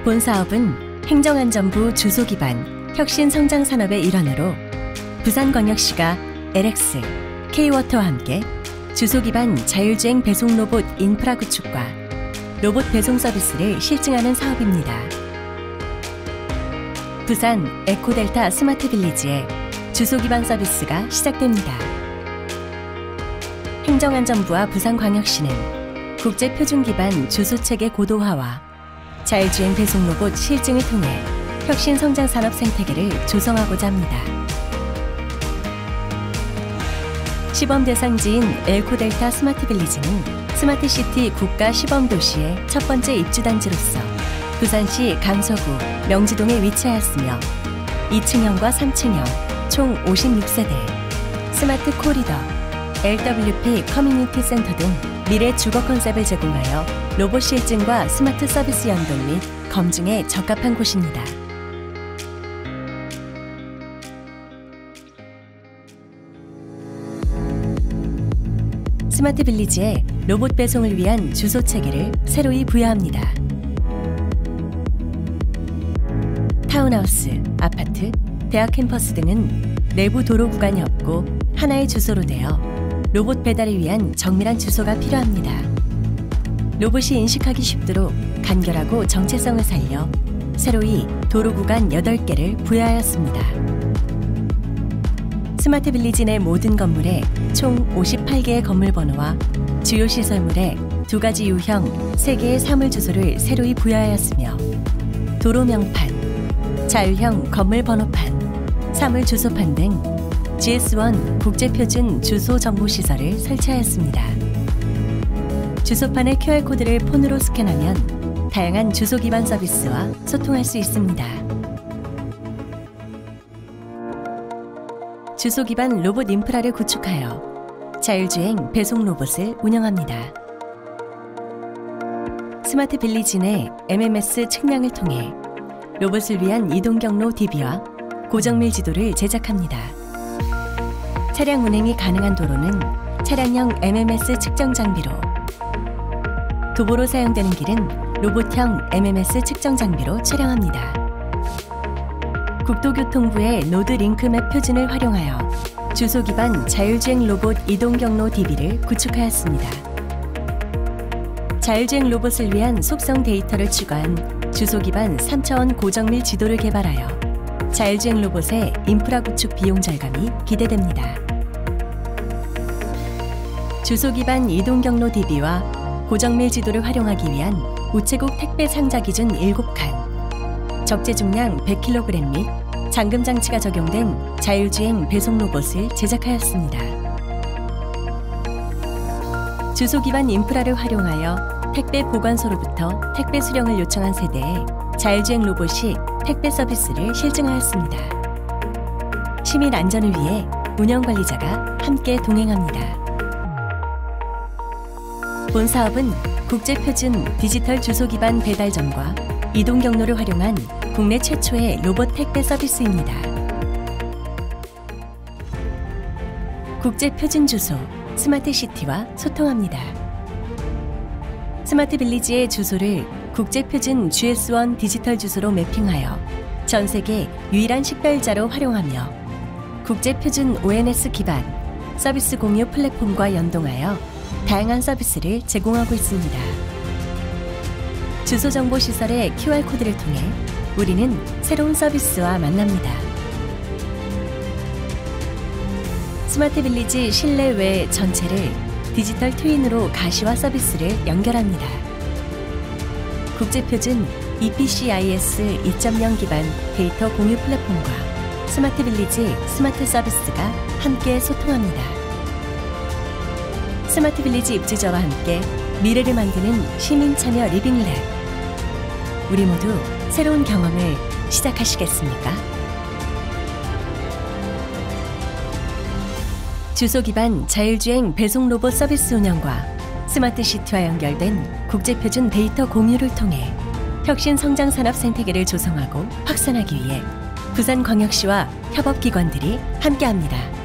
본 사업은 행정안전부 주소 기반 혁신 성장 산업의 일환으로 부산광역시가 LX, K-워터와 함께 주소 기반 자율주행 배송 로봇 인프라 구축과 로봇 배송 서비스를 실증하는 사업입니다. 부산 에코델타 스마트 빌리지의 주소 기반 서비스가 시작됩니다. 행정안전부와 부산광역시는 국제 표준 기반 주소 체계 고도화와 자율주행 배송 로봇 실증을 통해 혁신 성장 산업 생태계를 조성하고자 합니다. 시범 대상지인 에코델타 스마트 빌리지는 스마트시티 국가 시범 도시의 첫 번째 입주단지로서 부산시 강서구 명지동에 위치하였으며 2층형과 3층형 총 56세대, 스마트 코리더, LWP 커뮤니티 센터 등 미래 주거 컨셉을 제공하여 로봇 실증과 스마트 서비스 연동 및 검증에 적합한 곳입니다. 스마트 빌리지에 로봇 배송을 위한 주소 체계를 새로이 부여합니다. 타운하우스, 아파트, 대학 캠퍼스 등은 내부 도로 구간이 없고 하나의 주소로 되어 로봇 배달을 위한 정밀한 주소가 필요합니다. 로봇이 인식하기 쉽도록 간결하고 정체성을 살려 새로이 도로 구간 8개를 부여하였습니다. 스마트 빌리지 내 모든 건물에 총 58개의 건물 번호와 주요 시설물에 2가지 유형 3개의 사물 주소를 새로이 부여하였으며 도로 명판, 자율형 건물 번호판, 사물 주소판 등 GS1 국제표준 주소 정보 시설을 설치하였습니다. 주소판의 QR코드를 폰으로 스캔하면 다양한 주소 기반 서비스와 소통할 수 있습니다. 주소 기반 로봇 인프라를 구축하여 자율주행 배송 로봇을 운영합니다. 스마트 빌리지 내 MMS 측량을 통해 로봇을 위한 이동 경로 DB와 고정밀 지도를 제작합니다. 차량 운행이 가능한 도로는 차량형 MMS 측정 장비로, 도보로 사용되는 길은 로봇형 MMS 측정 장비로 촬영합니다. 국토교통부의 노드 링크맵 표준을 활용하여 주소 기반 자율주행 로봇 이동 경로 DB를 구축하였습니다. 자율주행 로봇을 위한 속성 데이터를 추가한 주소 기반 3차원 고정밀 지도를 개발하여 자율주행 로봇의 인프라 구축 비용 절감이 기대됩니다. 주소 기반 이동 경로 DB와 고정밀 지도를 활용하기 위한 우체국 택배 상자 기준 7칸, 적재 중량 100kg 및 잠금 장치가 적용된 자율주행 배송 로봇을 제작하였습니다. 주소 기반 인프라를 활용하여 택배 보관소로부터 택배 수령을 요청한 세대에 자율주행 로봇이 택배 서비스를 실증하였습니다. 시민 안전을 위해 운영관리자가 함께 동행합니다. 본 사업은 국제표준 디지털 주소 기반 배달점과 이동 경로를 활용한 국내 최초의 로봇 택배 서비스입니다. 국제표준 주소 스마트시티와 소통합니다. 스마트 빌리지의 주소를 국제표준 GS1 디지털 주소로 매핑하여 전 세계 유일한 식별자로 활용하며 국제표준 ONS 기반 서비스 공유 플랫폼과 연동하여 다양한 서비스를 제공하고 있습니다. 주소 정보 시설의 QR코드를 통해 우리는 새로운 서비스와 만납니다. 스마트 빌리지 실내외 전체를 디지털 트윈으로 가시화 서비스를 연결합니다. 국제표준 EPCIS 2.0 기반 데이터 공유 플랫폼과 스마트 빌리지 스마트 서비스가 함께 소통합니다. 스마트 빌리지 입주자와 함께 미래를 만드는 시민 참여 리빙랩. 우리 모두 새로운 경험을 시작하시겠습니까? 주소 기반 자율주행 배송 로봇 서비스 운영과 스마트시티와 연결된 국제표준 데이터 공유를 통해 혁신 성장 산업 생태계를 조성하고 확산하기 위해 부산광역시와 협업기관들이 함께합니다.